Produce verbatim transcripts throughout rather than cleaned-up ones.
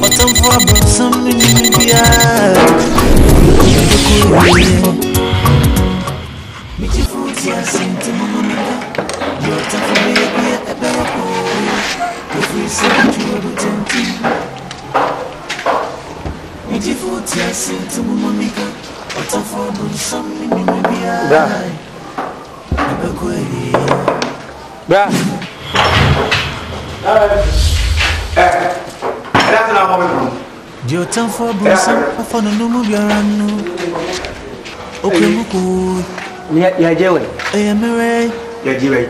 Bottom for some in India. Megyefo Tease into Mama. Your time for me a better. If we say you will be Megyefo Tease into Mama. Bottom for some in India. Bra. Eh. That's not how we do. Your time for some for no move your run. Okay, Muku. Ya jewe. Eh, Mary. Ya jewe.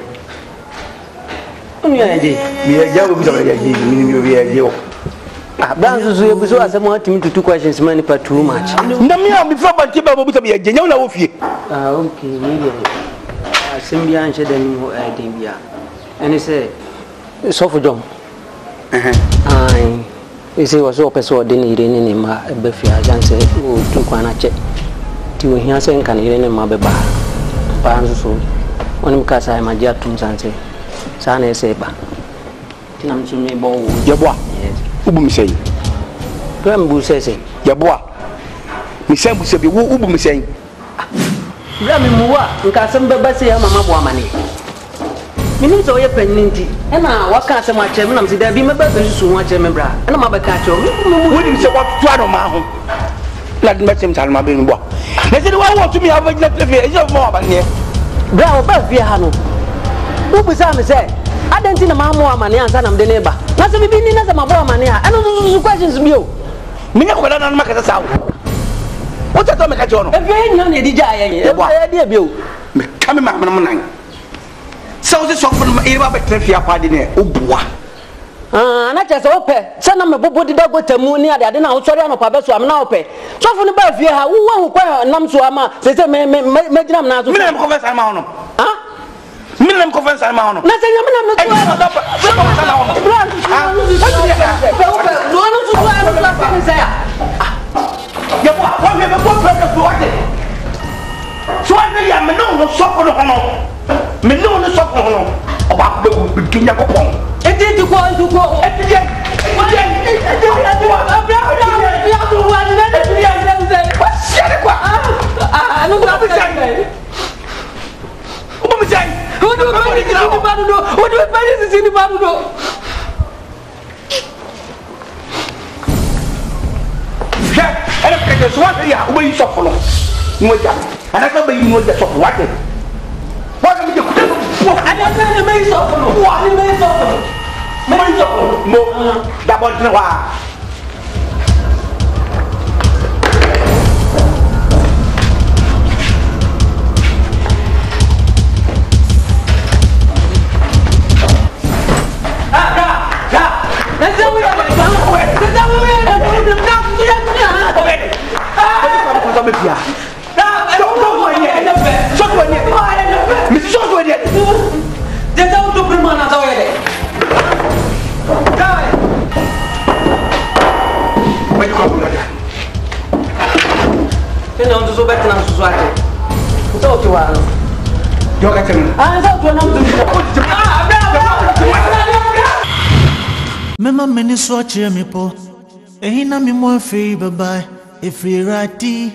Umi ya jewe. Ya jewe bisa ya jewe. Mimi ya jewe. Ah, banzo zo yebuso asemo atimi to two questions man pa too much. Ndami ya before banti ba bo bisa ya jewe nya na wo fie. Ah, okay, really. Asem bia nche dani ho eh den bia. Ene say so for jom. Eh eh. Ai. Ese was so person de ni re ni ma be fia janse o tu kwana che. Ti wo hia se nkan ire ni ma be ba. Ba nso so. Oni mka sai ma dia tum sanse. Sa na ese ba. Ti na mtu me bo wo. Ya boa. Ubu mi sei. Kwa mbu sese. Ya boa. Mi sei mbu se bi wo ubu mi sei. Bra mi muwa nka sem be ba se ya mama bo amane. Mini so ye penninti. E na waka asem a chem na msi da bi me ba be susu ho a chem bra. E na ma be ka chem. Wo ni se kwa tu ado ma ho. La di me chem sal ma be mi bo. Na se wa wo tu mi ava jina plefe e je mo ba ne. Bra o ba fie ha no. Wo bu sa me se adenti na ma mo amane ansa na mde ne ba. Na se bibi ni na se ma bo amane a. E no so questions bi o. Me nya ko da na ma ka sa wo. Wo ta to me ka jono. E fie nya na di ja ye. E di bi o. Me ka me ma mo nan. So the sofa eba betre fia pade ne obua ah na chese ope se na me bobo dida gotamu ni ade ade na wo sori anopa be so am na ope sofu ni ba fie ha wo wo kwa nam so ama se se me me me ginam na so me na me conference ma hono ah me na me conference ma hono na se nyame na me so ma hono ah no no so so am so se ya ya bo wa me be bo pe so ate so ate ya me no no so ko no hono me no no so ko hono oba be be kinya ko pon eti ti ko ti ko eti je eti je eti je abra ya tu wa na na ya se wa shere kwa ah no ko se oba me sai o do ba ni ni ba do o do ba ni si ni ba do ya ele ke so wa ya oba yi so ko no mo ja ana ka ba yi mo ja so ko wa te wa ka mi je ko ada na me so ko no wa ni me so ko me so ko mo da bon wa ah ga ga na se we na se da we na na na ah ko ko me pia da so ko ni na be so ko ni mi so ko ni de da o do prima na da we da me ko ko da ke na ndo so be na so so ate so o ti wa no yo ka tem ah so to na ndo ah bra Mema meni so chere me po. Ehina mi mo free bye bye. If we rati.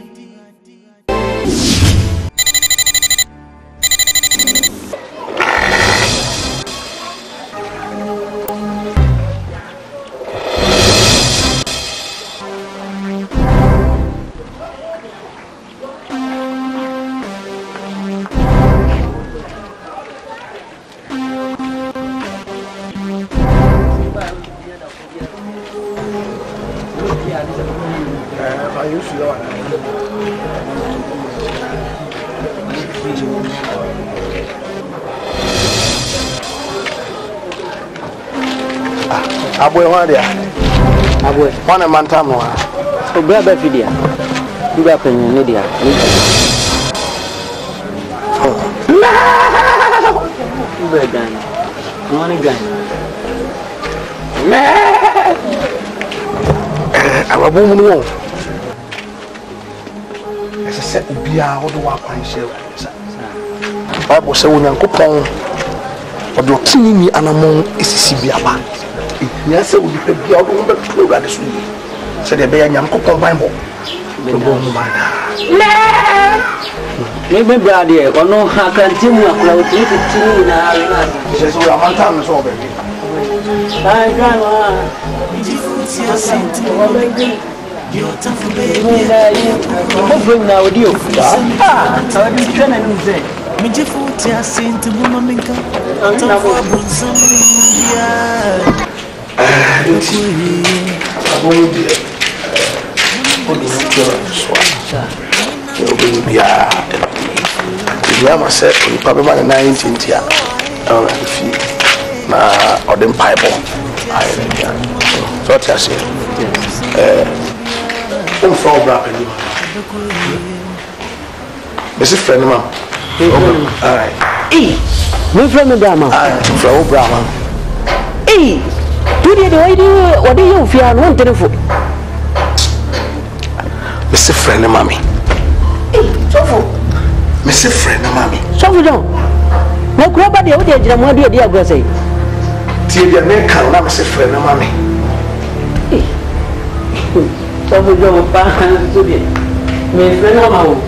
Aboy wa dia aboy wana mantam wa so bra ba fidia bra penye ne dia bra gan no ni gan me ababu mu no ese se ubia odo wa kwan hye sa Bible say wonyankopon odo kinini anamon esisi biaba nya se wo di bia wo do beto ura de so yi se de be ya nyam kokon bible be bo mu ba da me me bra de ono Akan timu akula o ti ti na na se so ya man tam so be ai grandma Asante Yo tafu baby mo bring na audio ah so di tena ni mzee Megyefo Asante mama minka Tafu abunsa ya abo di o do so so yo be bia ya ma se pa be ma na nineteen tia o fi na odem pipe ai ya so tia se eh um for bra pe ni Mister friend ma all right eh me friend bra ma ah for bra ma eh tu dia do idi odi yo fi an won telefo Mister friend ma mi eh so fo Mister friend ma mi so fo don na kura ba de o de jira mo adi adi agro sei tie dia me kan na Mister friend ma mi eh so fo jo pa so de me friend ma o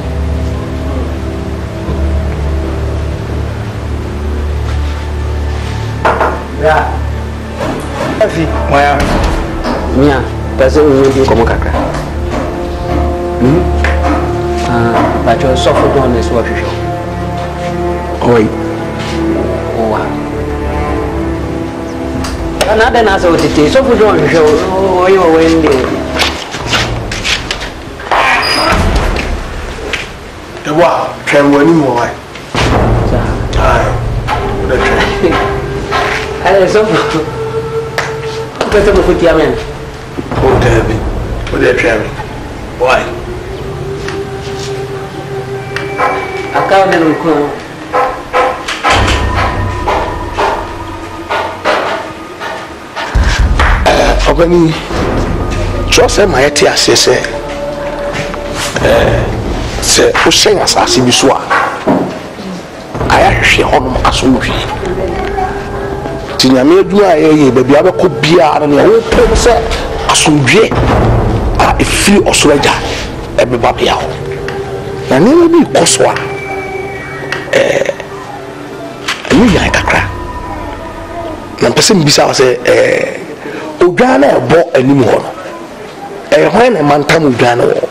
ya afi moya mia pese o di ko mo kakra hmm ah ba jo so fo don ne so hwehwe oi owa ana da na so tete so fo don hwehwe o yo wende e wa twen wani mo wa sa ai da twen ale so fo pese mo futi amen o dabi o da twen why Akan dan ko obani so se ma yeti asese eh se o sen asase bi so a aya hwehwe honom asomhwe tinyame aduma aye ba bia be ko bia na ne wo pem se asomdwe a efi osoroja e be ba bia ho na ne bi koso a eh emi yan kakra na pese mbisa wa se eh odwana ebo anim ho no eh hwan na mantam odwana wo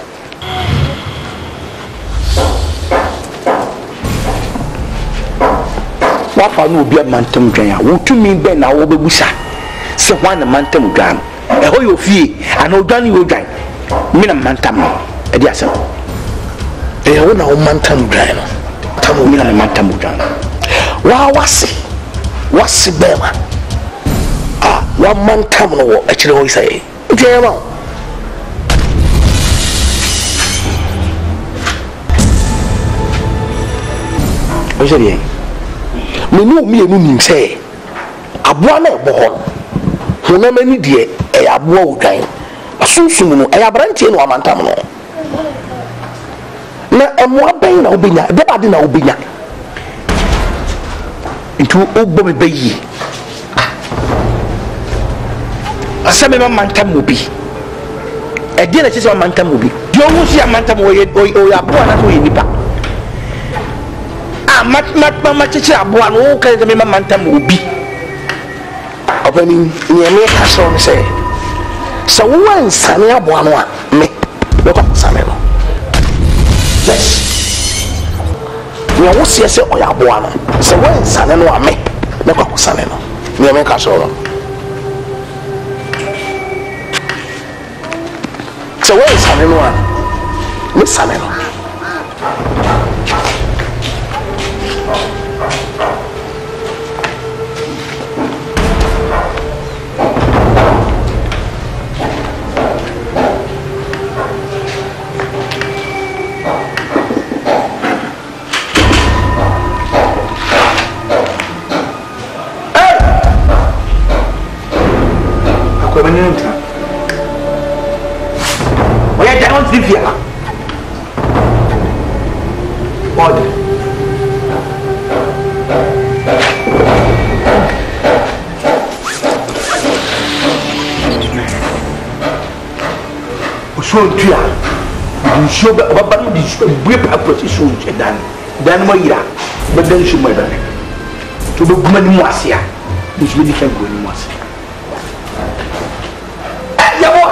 wafa no obi mantam dwan a wotumi be na wo bebusa se hwan na mantam odwana e ho yo fie ana odwana yo dwan mi na mantam no e di asem e ho na wo mantam odwana no tamu mi na mantam odwana wa wase wase bema ah wa mantam no wo akire ho isai jema o jeri me no mi enu nim se aboa na ebo ho ho na mani de e aboa odwan asunsun no e abrantie no amantam no na emo aben na obenya e beba de na obenya ntu obo me bayi asame ma mantam obi e de na chese ma mantam obi dio hu si amantam o ye o ya aboa na so ye nipa ah mat mat ma chese aboa no ka de ma mantam obi obani ni eme ka so ne se so wan sane aboa no a me be ko sane no yes ni awo sie se o ya aboa no se wan sane no a me be ko sane no ni eme ka so no so wan sane no a me sane no Vivia pode so ntua nsuo baba no di bue pa position dan dan mo yira be dan nsuo mo dan to be guma ni mo asia nsuo di kan go ni mo asia ya bo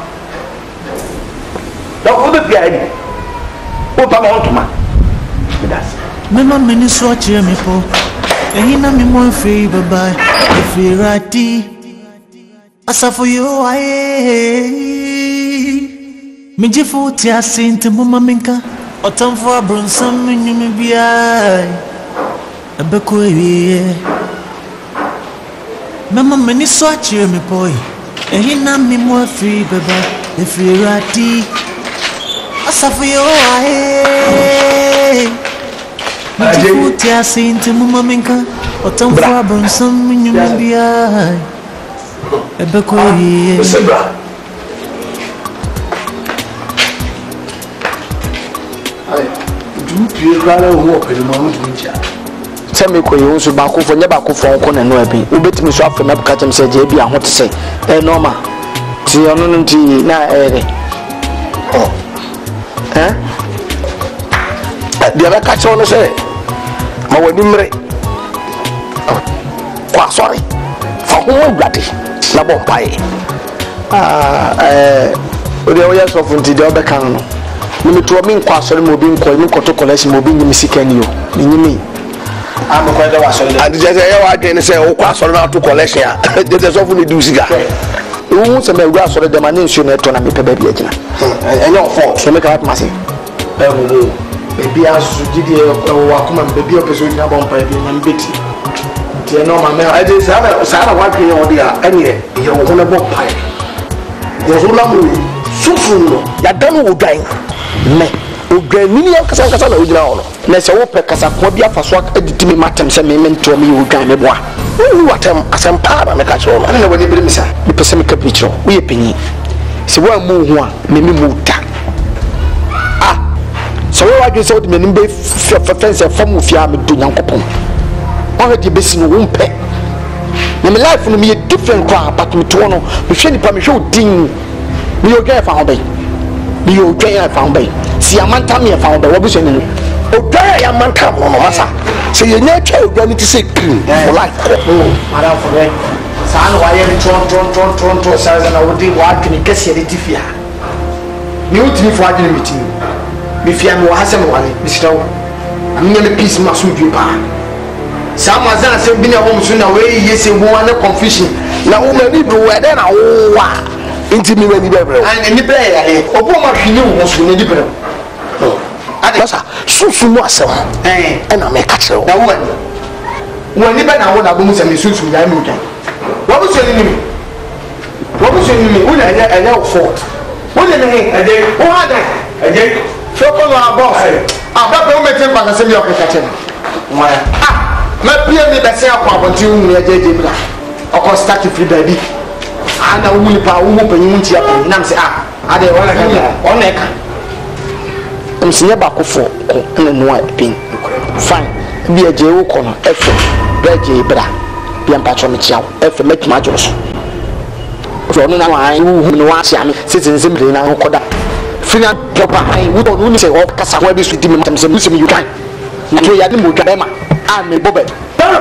da ko be bia ni o pa mo ntoma das mema meni so achire me po eyin na me mo free bye bye free rati asafo yo aye Megyefo ti Asante mama minka otamfo abronsam nyume bia ebeko ewie mama meni so achire me boy ehin na me mo free baba e free rati asafo yo ae Megyefo ti Asante mama minka otamfo abronsam nyume bia ebeko ewie sɛ mekɔ yɛ wo so baakofo nyɛ baakofo ɔnkɔ na no abi wobɛtumi so afɛ na boka kyɛm sɛ gye bi a ho te sɛ ɛ nɔɔma nti ɔno no nti na ɛyɛ dɛ deɛ bɛka kyerɛw no sɛ ma w'ani mmere kɔ asɔre fa ho awurade na bɔ mpaeɛ wodeɛ woyɛ sɔfo nti deɛ wobɛka no no nimetoa mi nkɔ asɔre mo bi nkɔ mi nkɔto collection mo bi nyimi sika ni o nyimi am ko da wasɔre ade je ye wa adwen se wo kɔ asɔre na to collection a je je sɔfo ni du sika wo se me wura asɔre de ma ne nsuo na to na me pe ba bi agina enye ofo so me ka ma se e mo mo e bi asu gidi e wa kuma be bi o peso ni abon pa bi na mbeti ti e no ma me e je sa na sa na wa dwen o de a enye ye wo ho na bo pa ye so la mo sufu no ya dan wo dwan me odwan mini kasa kasa na ogyina ho no na se wo pe kasa ko bia faso aditi me matem se me mento me odwan me boa wo watem asem pa na me ka kiro no na wani bere misa me pese me ka pikiro wo ye panyi se wo amu hu a me me mu da ah so wo wadwe se wo de me nimbe fense fam ofia me do nyankopon wo he de besi no wo mpe na me life no me different kwa but me to no me hwe nipa me hwe odin me odwan fa ho bai bi yo twa ya fa mbay si amanta me fa mbay wobi so ni o twa ya amanta mo no masa se ye nya twa odwa ni ti se clean for life oh mara for me sa no wa ye ni tron tron tron tron tron sa na wodi wa adwini kese de tifia ni utimi fo adwini mitimi mi fia me wa hase me wale mi sitawo anya me peace ma so dwe pa sa ma za se bi na wo mso na we ye se wo na confusion na wo ma ni do we de na wo wa inti mi wani bebre an ni bre ya he obo ma hwini wo so ni bebre oh ade basa susu mu asem eh e na me ka kire wo na wo wani wani be na wo na bo mu se me susu ya mi udan wo bu so ni mi wo bu so ni mi wo na anya anya wo fault wo le ne ade wo ha da ade so ko no abo fe ah ba be o metem pa na se mi o ka kire wa ah ma pie mi be se akwa abonti wu ya jeje bla o ko start free baby ana wuni pa wo panyi munti apa nam se ah ade wala ka ona ka am sinya ba kofo ko na no a pin fine bi aje wo ko no efe beje bra bi am pa cho me chiawo efe metuma jo so so no na wa hu no wa sia me sitin sim re na ko da fina proper ai wo no ni se o kasa ko bi su di me tam se musim you kan to ya di mo dwa ma ah me bobe ah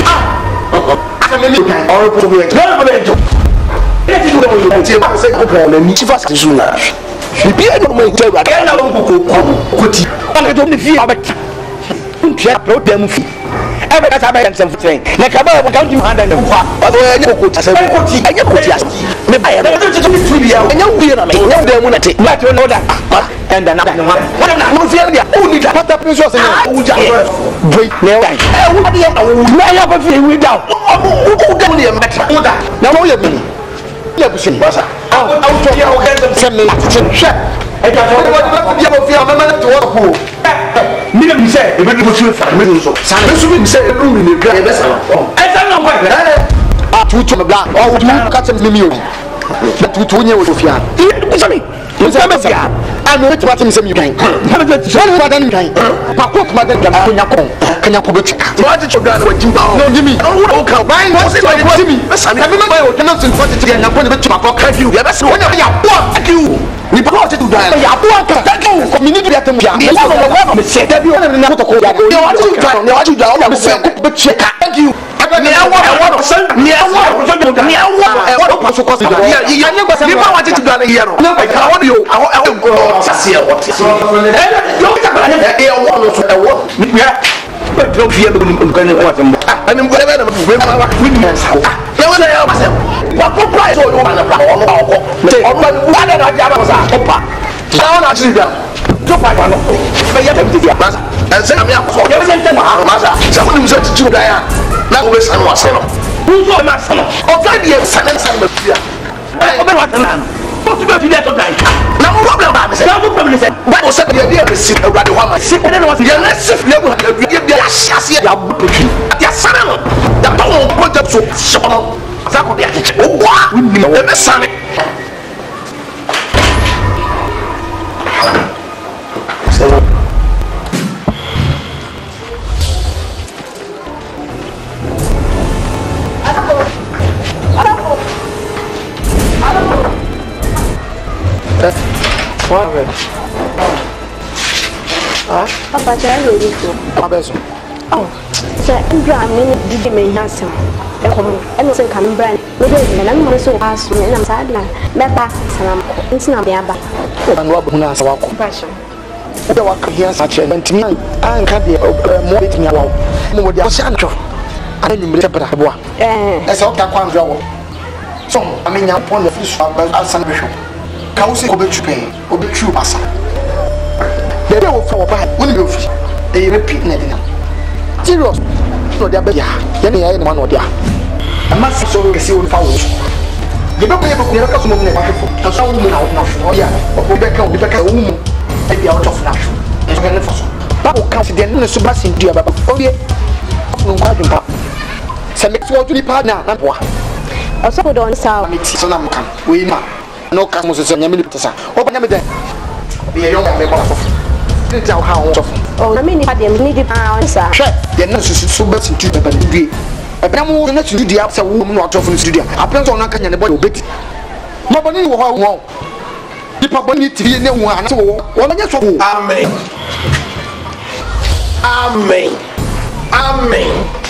aka me ni kan o ko bi no eti do mo yo ti ba se ko ko na ni chifa se suna bibi e no mo ti wa ka na lo ko ko ko ti ana do ni fi abet ntia pro dem fi e be ka ta ba yan sem futen na ka ba ka ndi handa na kwa o do ya ko ti ase ko ti anya ko ti ase me ba ya me do ti ti bi ya anya wu na me anya wu dem na te ma ti no da and na na na na no fi ya o ni da pata pe so se na o ja boy ne wa e wu dia na ya ba fi wi da o ga ni e metra o da na mo ya bi ya busin basa auto ya o ganda semme che e ka fo wa ya mo fi amama na to wo ko mi na mi se e be do so fa mi so sa na so mi se e do mi ne gra e be sa e sa na kwa ah tu tu me bla o tu ka tem mi mi o na tu tu nye wo fi an e so mi mo se me fia a no tu atem se mi kan na be tu so ba dan kan pa ko kuma dan kan ko nya ko kanya ko be tika wa ti choga na wajimba no gimi o ka bai no se ba gimi sa mi ma ba o kana sin forty tika nya ko ne be tu pa ko ka fiu ya be se wo nya ya po akiu ni pa ko tem ya me say that you na to ko ya go you want to try you want to do me say ko check thank you me I want I want me I want me I want I want pass ko ya ya nya gba me ba wa titi do na here no I want you I want go sase what eh you ta ba e I want so I want me ya but don't fear me ko ni what am I am go na me ma wa with me ya wa na ya ba se wa ko price o yo ma na pra o no ko o ma wa na na ja ba sa opa now na chi da to five no be ya be ti ya masa and say am ya ko ya be say masa sa ko ni so ti da ya na ko be san wa se no who so ma san o ka di e san san ba ti ya o be wa tan o ti be ti da to dai na mo problem ba me say na mo problem say ba o say ya dia be sit awrade ho ma sit na wa ya na sif na bu ya bi ya hia ya bu petri ya san no da to mo project so so no za ko dia ti o wa ni e be san Papa, I will leave you. Oh, sir, I'm going to give me handsome. And also, come brand. And I'm also asking, and I'm sad. Baba, it's not the Abba. And Rob, who has our compassion. The work here, such a to me, I can't be more with me. More than Sancho. I didn't remember the boy. That's all that one draw. So, I mean, I'm upon the fish of Asante. Kausi ko betu pay obetu pasa the day of for buy when you fish e repeat na dinam serious no dia be ya ya ne ya ne man no dia ama so we see on power the be be ko ka so mo ne ba fo to so wo na na fo ya o be ka o be ka wo mu e bia out of na e so ne fo so ba o ka de ne so ba sin dia baba o ye no kwa jumpa se me fo tu ni pa na na boa o so do on sa mi ti so na mo kan we ma no cast must say nyame pesa oba nyame den be young me ba so dey tell how so oh na me ni pa dem ni di pa on sa hwe ye na susu so ba sin tu ba ni due e bra mo na tu di apsa wo mu no atofo no studio aprenso on aka nyane boy obeti mo bo ni wo ho wo di pa bo ni ti ne wo ana so wo wo nya so amen amen amen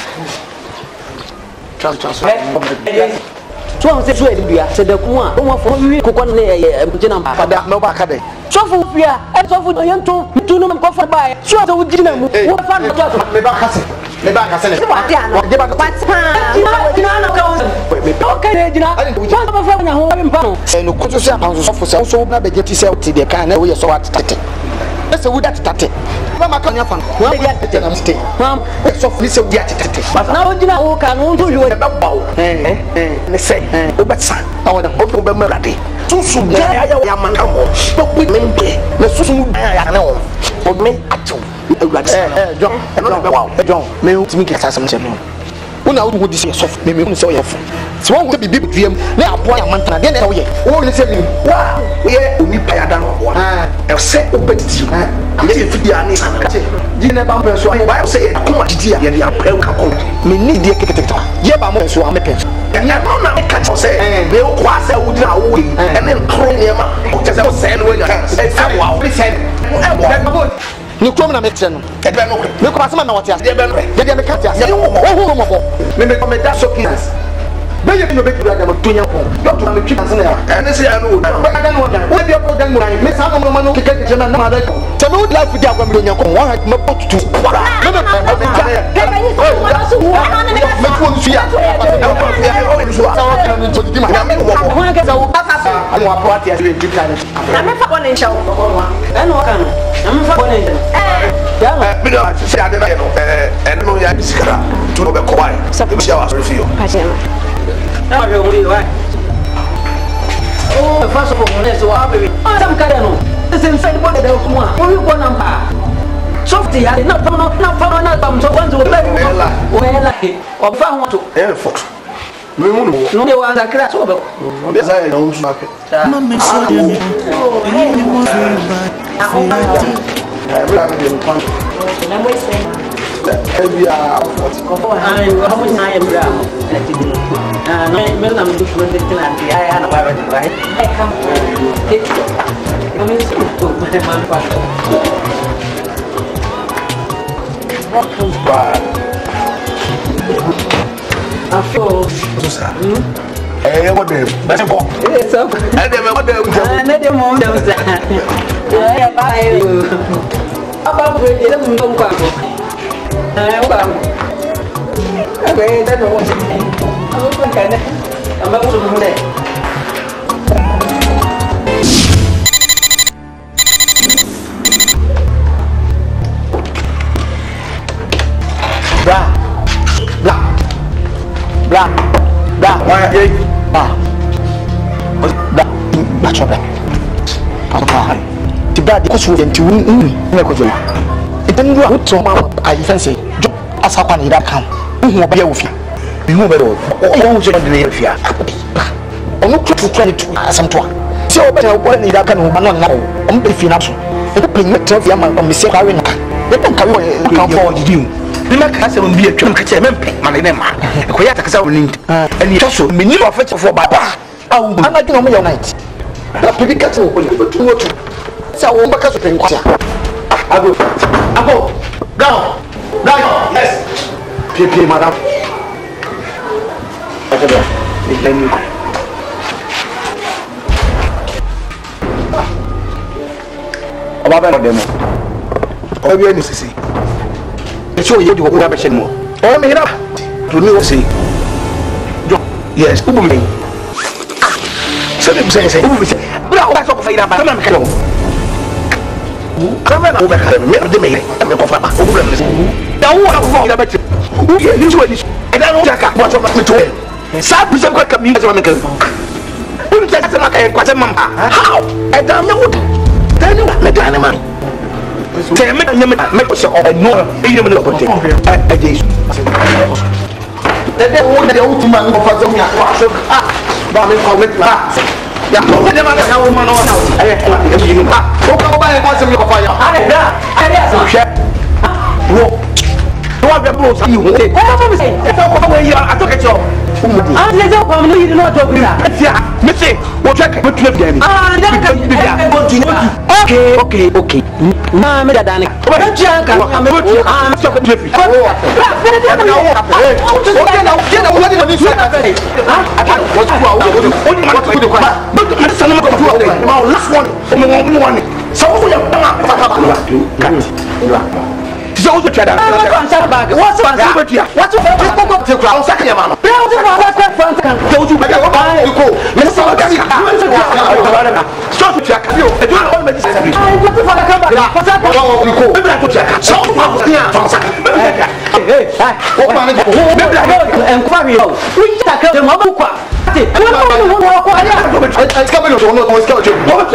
trust trust so am say so e bia se da ku a won fo wi kokon ne e gina pa da me ba ka de so fo bia e so fo yen to tu no me ko fa ba so so wo gina mu wo fa no to me ba ka se me ba ka se ne wa dia no de ba ka pa gina no ka wo me ba ka ne gina so ba fa na ho me pa no e no ko so se apan so fo se so na be geti se ti de kan na wo ye so wa tete ese wo dat tate ba ma ka nya fa no wa ya tete na mste mam so fo ni se wo ya tete na wo gina wo ka no to yo be ba wo eh eh ne se o be san awo da o be me rade susu ya ya ya man ka mo o pe me be na susu ya na o o me ato awurade eh eh john john be wow john me o timi kasa sam chemo una wo wo disi sof me me se o ye fo se wo wo bibi duem na aboa ya mantana de na wo ye wo ni se mi wa wo ye oni pa ya da no aboa e se o be titi ye ye fidi ani sana ji ne ba mpe so aye ba se ye akoma didi ya ye apre ka ko me ni die keketeketa ye ba mo so amepe nya no na ka cho se me o kwa se wo dina wo yi ene nkro ne ma o che se o se no ya e fa wa o se e bo ni krom na metre no e be no me ko asema na wote ase e be no ye de me ka ti ase o hu mo bo me me me da so kids be ye no be kura da mo tonya ko yo to me twi ase na ya ene se ya no ba ga no da we be ko dan mo ran me sa no mo no ke ke ke na na da ko se me would like to dia kwa me nya ko wa ha me pot tu me me me me so wo na na me me ko nsu ya o nsu a sa wa ni to di ma ya me wo ko ha ke sa wo papa sa no wa po ati ase we twi kan na me fa bona nsha wo e no kan na me fa bona nsha eh ya me do se ade na no eh eh no ya bisikara tu no be ko wa se be sha wa so fi yo pa se na wa yo muri wa oh fa so ko ne so wa bebe ah sam kada no se se bo de ko mu a o wi ko namba soft ya na pa no na pa na bam so wanzo o bebe o hela o fa ho to eh fox me mu no no de wa za kra so be o be za ya no so ake ma me so de me ni mo very bad eh bla me de kon na mo se ebi a forty ko ai ko mo na ya bra ah no me na me do for de tenante ai ana ba ba ai kam Afo. Susa. Eh, what the? That's a book. It's up. I never what the. I never know that. Yeah, bye. About the little don't come. I come. Okay, that's what. I'm going to. I'm going to do that. Bra, bra, bra, bra. Why? Bra, bra, bra, chopper. Papa, the bra, the cost wouldn't you? No, no, no. It didn't go out to my. I fancy. As I can, that come. Who will be with you? You know better. Oh, you're the name of you. I'm not too credit to some talk. So, better one in that can one now. I'm beefing up. I'm paying the twelve young man on the same car. They don't come forward you. Nima kasa on be a twam kache mempe manene ma ko ya takasa on nim and you so me ni offer for baba awu ana gina mo unite na pedi kasa o ni betu otu sa wo mbaka so pen kwasa abo abo go go yes pie pie madam akada ni leni aba ba demo obi ni sisi. So you do what I more. Oh, me up to me, see. Yes, who me? So they say, who say, well, that's all for you. I'm come on. Come on, over the me. I'm a papa. Now, what I'm about you? Who is this? I don't know what's on my to Sad is a good community. Who takes the market? What's a mama? How? I don't know. Tell you what, Madame man. Say, I'm not make us all know. Even the opportunity. I guess. That they want the old man of Azamia. Ah, Bammy, call it that. Yeah, I never know how man on house. I have to you. Oh, come by and watch some of fire. I have to share. Walk. What the bros you will say? I took a job. Ah, let's go. I'm not not talking. Yeah, Missy, what check? What trip then? Ah, okay, okay, okay. Mamma, Danny. What jack? I'm a stop trip. Oh, okay, now get away from this. I can't watch you. But my son, I'm last one. I'm one. So we are. So the cheddar. What's the matter? What's the matter? To crown second man. Don't you go? Let's go. So to check you. I don't know what I come back. What's up? So hey, what man? And Fabio. We take them up. I come in on the scout.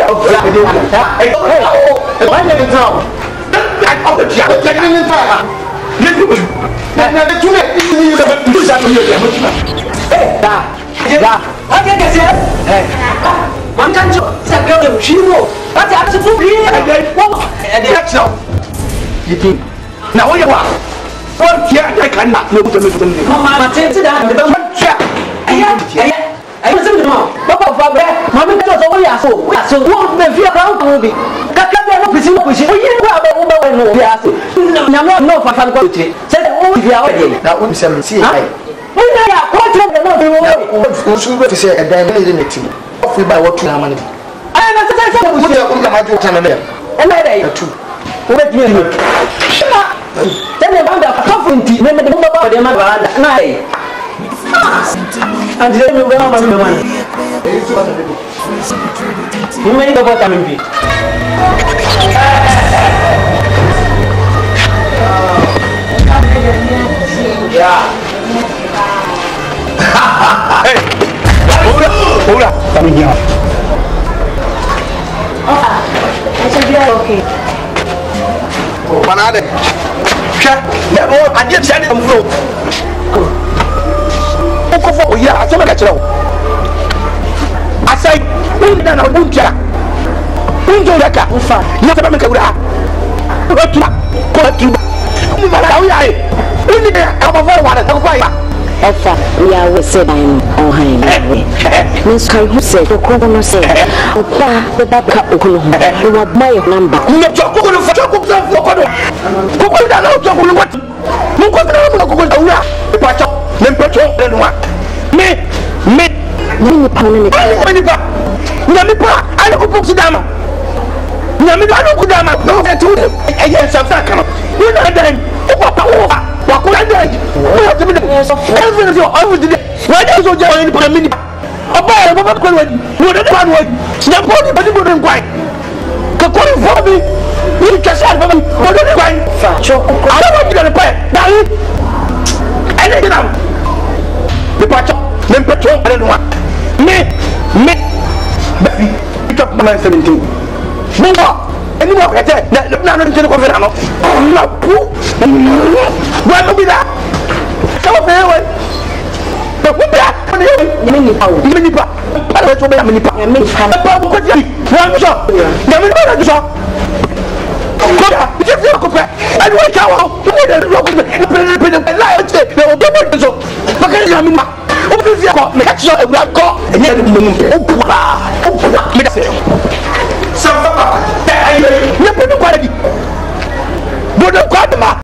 My name is Tom. Oh, the jack, the jack, the jack. Hey, da, da. I can't get it. Hey, one can't you? That girl, she will. That's absolutely. And then, what? And the action. You think? Now, what you want? What? Yeah, I cannot know the little thing. Mamma, take it down. The one jack. Yeah, I was in the mouth. Papa, Father, Mamma, that's all we are so. We are so. What the fear around will be. Pushing, pushing. We have a woman no yes. No, no, for some country. Said, oh, if you are ready. Now, when some see, I what you to say a damn minute. Off we buy what you have money. I am not a time there. And I day or two. Let me look. Then I found a coffee, remember the mother of the mother at night. And then we went on my money. You may go for time. Yeah. Hey, hold up, hold up. Come in here. Oh, I should be okay. Oh, banana. Check. Never. I just said it on floor. Oh, yeah. I said that. I said, "Who done a good job? Who done that? Who found? You have to make a good job. What to? What to? Who did that? Who did that? I'm a very one. I'm a fire. Offer, we are with said I'm on high. Miss Kai who said, the Kono said, Opa, the Baba Okolo, who are my number. You have to go to Choco for Kono. Coco, I don't know what. No, the patch up, then patch up, then what? Me, me, many pound many pa. Namipa, I don't go to Dama. Namipa, I don't go Dama. No, I told him. I guess I'm not coming. You're not dying. What could I do? We have to be everything you always did. Why does you join in a minute? A boy, a woman, you don't want one. Snap body, but you wouldn't quite. Kakuri for me. You just had me. What do you find? I don't want you to pay. Now, I let it out. The patch up, then patrol, I don't want. Me, me, baby, pick up my seventeen. Move up. And you walk at that. Now, I'm going to go for now. Why don't we that? Come up here. But what that? Many power. Many power. I don't know many power. Many power. One shot. Now, we don't shot. Come here. Just look up. And wake out. Look at the rock. The lion said, they will do it. So, look at the Yamima. Open the car. Make sure I will go. And then the moon. Oh,